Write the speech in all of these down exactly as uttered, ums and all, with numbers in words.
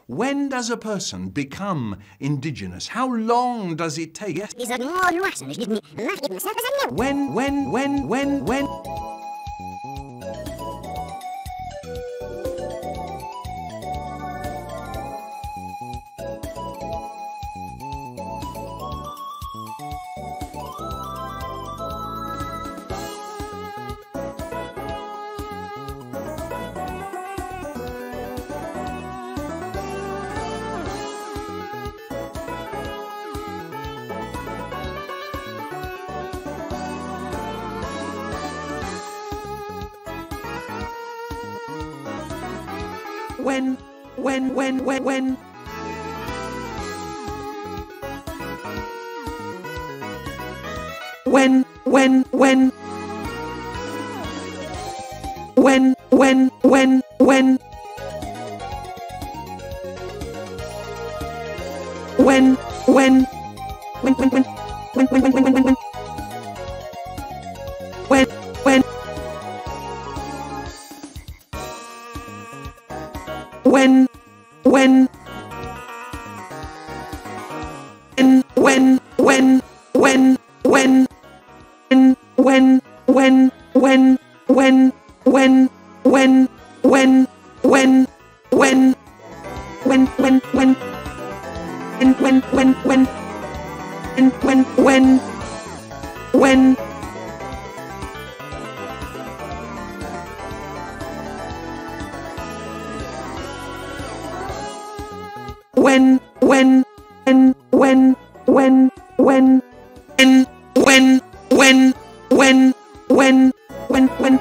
When does a person become indigenous? How long does it take? Yes. When, when, when, when, when? When, when, when, when, when? When, when, when? When, when, when, when? When, when? When, when, when? When, when, when, when, when, when? When, when? When, when, and when, when, when, when, and when, when, when, when, when, when, when, when, when, when, when, when, and when, when, when, and when, when, when. When, when, and when, when, when, and when, when, when, when, when, when,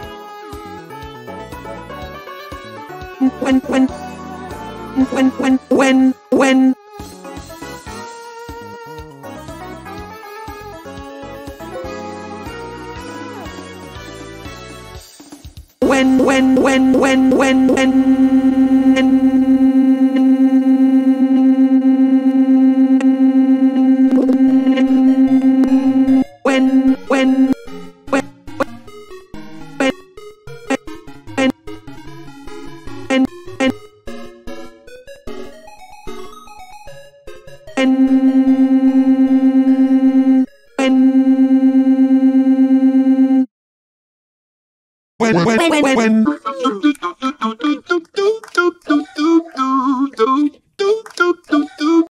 when, when, when, when, when, when. When, when, when, when, when, when, and when, when, when, when, when, when, when, when, when, when,